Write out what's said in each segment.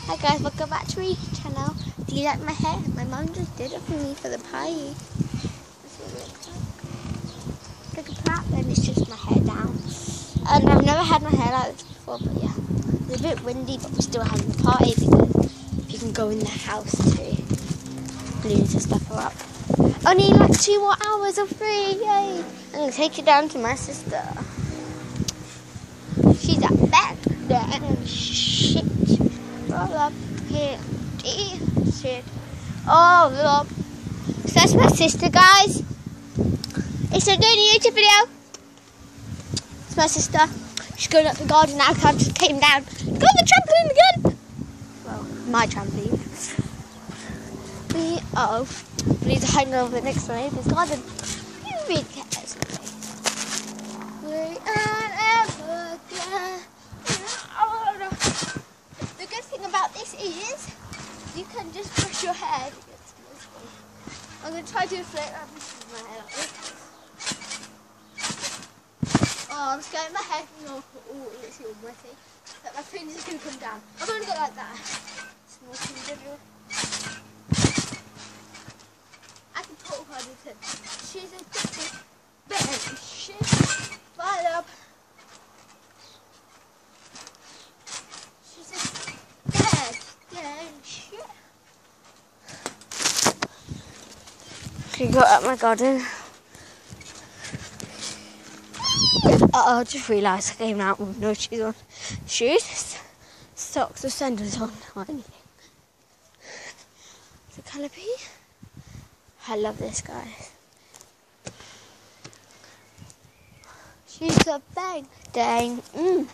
Hi guys, welcome back to my channel. Do you like my hair? My mum just did it for me for the party. That's what it looks like. Look at that, then it's just my hair down. And I've never had my hair like this before, but yeah. It's a bit windy, but we're still having the party because you can go in the house too. Balloons and stuff are up. Only like 2 more hours of free, yay! I'm going to take you down to my sister. She's at back there and shit. All up here. Shit. All up. So that's my sister, guys. It's a new YouTube video. It's my sister. She's going up the garden now because I just came down. Go on the trampoline again. Well, my trampoline. We need to hide over next to my neighbour's garden. Who really cares? We are ever again. The good thing about this is you can just brush your hair. I'm going to try to inflate my hair like this. Oh, I'm scared my hair can go. Oh, it's all wetty. But my fingers is going to come down. I'm going to go like that. Small finger. I can talk her to. She's a bitch. Bad shit. Fired up. She's a bad shit. She got at my garden. I just realised I came out with no shoes on. Shoes, socks or sandals on or anything. The canopy. I love this, guys. She's a bang. Dang.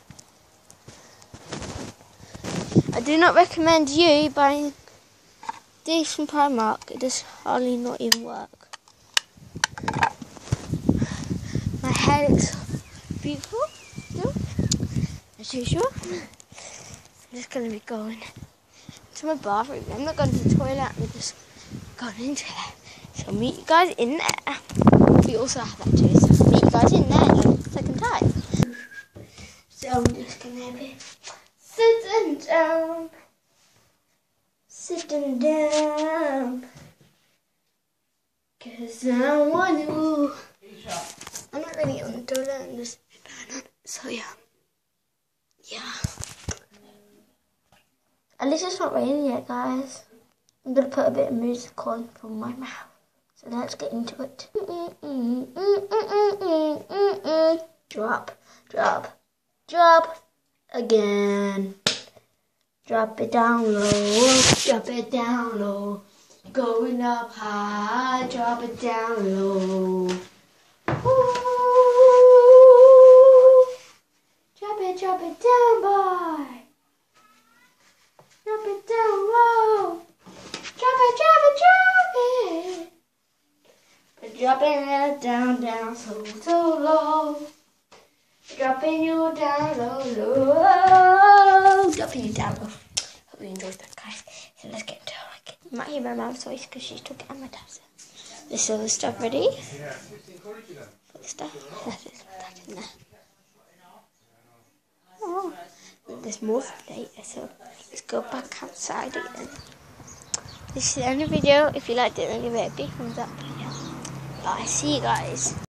I do not recommend you buying this from Primark. It does hardly not even work. My hair looks beautiful still, as usual. I'm just going to be going to my bathroom. I'm not going to the toilet, I'm just going into there. So I'll meet you guys in there. We also have that too, so I'll meet you guys in there the second time. So I'm just going to be sitting down. Sitting down. Cause I want to. I'm not really on the toilet, I'm just on. So yeah. At least it's not raining yet, guys. I'm going to put a bit of music on from my mouth. So let's get into it. Drop, drop, drop again. Drop it down low, drop it down low. Going up high, drop it down low. Ooh. Drop it down, boy. Drop it down low. Drop it. But dropping it down, so low. Dropping you down low. Dropping you down low. Hope you enjoyed that, guys. So let's get into it. You might hear my mom's voice because she's talking at my dad's. The silver stuff ready? Put the stuff. That in there. Oh, there's more later, so let's go back outside again. This is the end of the video. If you liked it, then give it a big thumbs up. Bye. See you guys.